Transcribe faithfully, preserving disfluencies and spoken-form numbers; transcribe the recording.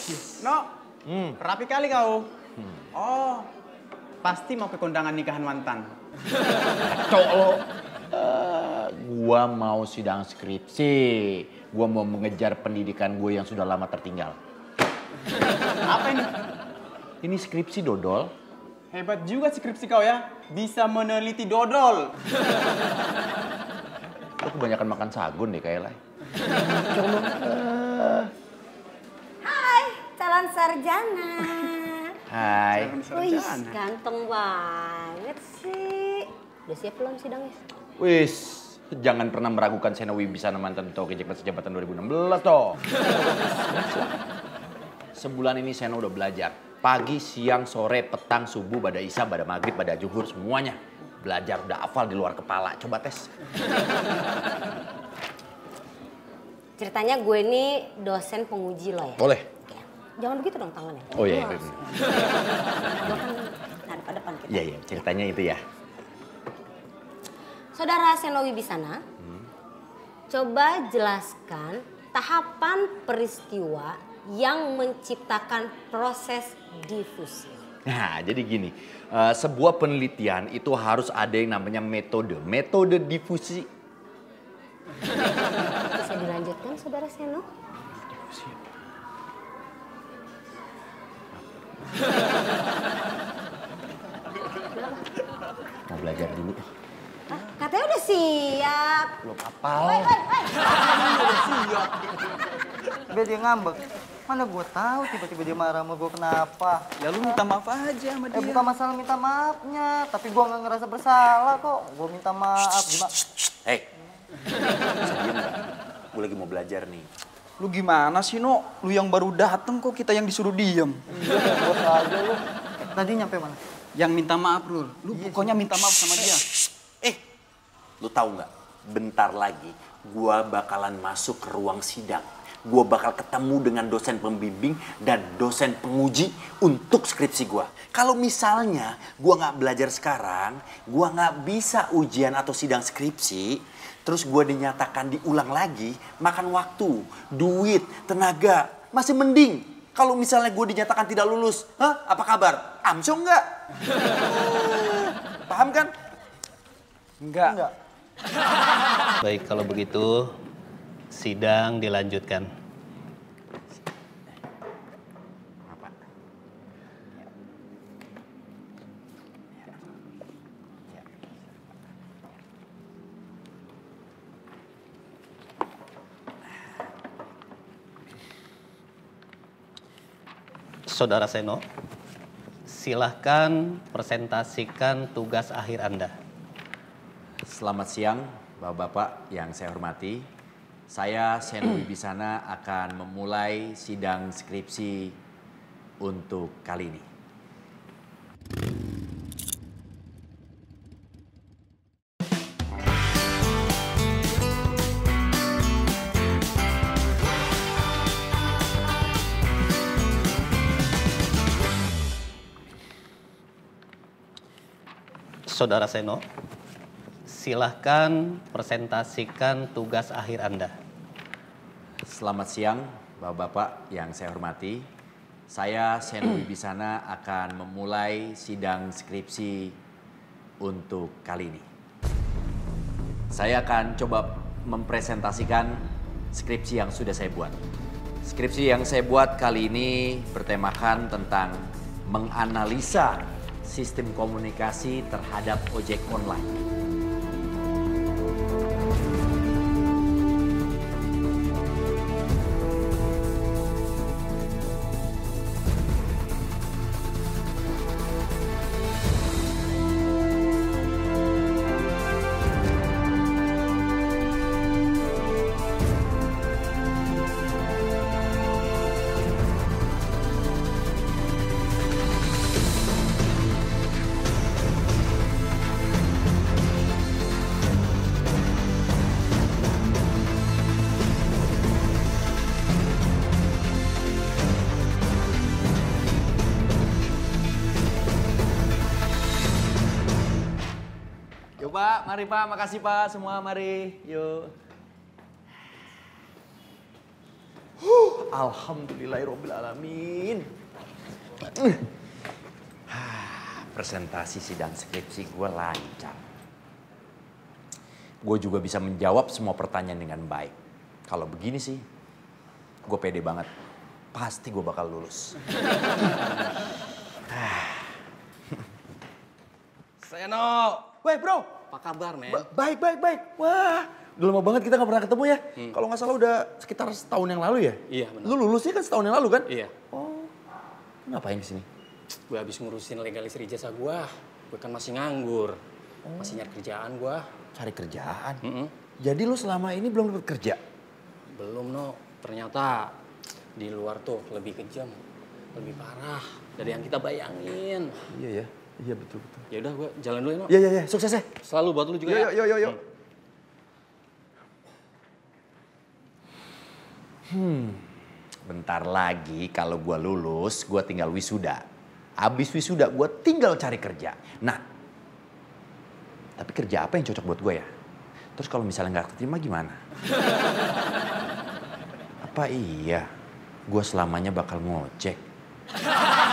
No, hmm. rapi kali kau. Hmm. Oh, pasti mau ke kondangan nikahan mantan. Cok lo. Uh, gua mau sidang skripsi. Gua mau mengejar pendidikan gue yang sudah lama tertinggal. Apa ini? Ini skripsi, Dodol. Hebat juga skripsi kau ya. Bisa meneliti dodol. Lo kebanyakan makan sagun deh kayaknya. Hai, calon sarjana. Hai. Wih, ganteng banget sih. Udah siap belum sidangnya? Wis, jangan pernah meragukan Seno Wibisana mantan Ketua Kejabatan Jabatan dua ribu enam belas toh. Sebulan ini Seno udah belajar. Pagi, siang, sore, petang, subuh, pada isya, pada maghrib, pada zuhur, semuanya. Belajar udah hafal di luar kepala. Coba tes. Ceritanya gue ini dosen penguji lo ya? Boleh. Ya. Jangan begitu dong tangannya. Oh iya. iya. Gue kan nah depan kita. Iya, iya. Ceritanya itu ya. Saudara Seno Wibisana, hmm. coba jelaskan tahapan peristiwa yang menciptakan proses difusi. Nah, jadi gini, uh, sebuah penelitian itu harus ada yang namanya metode, metode difusi. Bisa dilanjutkan, Saudara Seno? Difusi. Mau belajar dulu. Hah? Katanya udah siap. Belum apa. Woi, woi, woi. Udah siap. Biar dia ngambek. Mana gue tahu tiba-tiba dia marah sama gue kenapa. Ya lu minta maaf aja sama dia. Eh bukan masalah minta maafnya. Tapi gue gak ngerasa bersalah kok. Gue minta maaf. Gimana? Hei, bisa diem gak? Gue lagi mau belajar nih. Lu gimana sih, No? Lu yang baru dateng kok kita yang disuruh diem. Iya, bos aja lu. Tadi nyampe mana? Yang minta maaf, Rul. Lu Iya, pokoknya minta maaf sama dia. Eh, lu tahu nggak? Bentar lagi gua bakalan masuk ke ruang sidang. Gua bakal ketemu dengan dosen pembimbing dan dosen penguji untuk skripsi gua. Kalau misalnya gua nggak belajar sekarang, gua nggak bisa ujian atau sidang skripsi, terus gua dinyatakan diulang lagi, makan waktu, duit, tenaga, masih mending. Kalau misalnya gua dinyatakan tidak lulus, hah? Apa kabar? Amsyong nggak? Paham kan? Enggak. Enggak. Baik, kalau begitu sidang dilanjutkan. Apa? Saudara Seno, silahkan presentasikan tugas akhir Anda. Selamat siang, Bapak-Bapak yang saya hormati. Saya Seno Wibisana akan memulai sidang skripsi untuk kali ini. Saudara Seno, silahkan presentasikan tugas akhir Anda. Selamat siang, Bapak-Bapak yang saya hormati. Saya Seno Wibisana akan memulai sidang skripsi untuk kali ini. Saya akan coba mempresentasikan skripsi yang sudah saya buat. Skripsi yang saya buat kali ini bertemakan tentang menganalisa sistem komunikasi terhadap ojek online. Yuk Pak, mari Pak, makasih Pak semua, mari, yuk. Huh. Alhamdulillahirobbilalamin. Presentasi sidang skripsi gue lancar. Gue juga bisa menjawab semua pertanyaan dengan baik. Kalau begini sih, gue pede banget. Pasti gue bakal lulus. Seno, Weh bro, apa kabar men? ba- baik baik baik. Wah, udah lama banget kita gak pernah ketemu ya. Hmm. Kalau nggak salah udah sekitar setahun yang lalu ya. Iya, benar. Lu lulusnya kan setahun yang lalu kan? Iya, Oh, ngapain kesini? gue habis ngurusin legalisir ijazah gue. Gue kan masih nganggur, masih nyari kerjaan gue. Cari kerjaan. Mm-mm. Jadi lu selama ini belum dapat kerja? Belum no, ternyata di luar tuh lebih kejam, lebih parah dari yang kita bayangin. Iya ya, iya betul betul. Ya udah, gue jalan dulu ya no. Iya iya iya, sukses ya. Selalu buat lu juga Yo ya. yo yo yo. Hmm, bentar lagi kalau gua lulus, gua tinggal wisuda. Abis wisuda gua tinggal cari kerja. Nah, tapi kerja apa yang cocok buat gua ya? Terus kalau misalnya nggak keterima gimana? Apa iya gua selamanya bakal ngojek?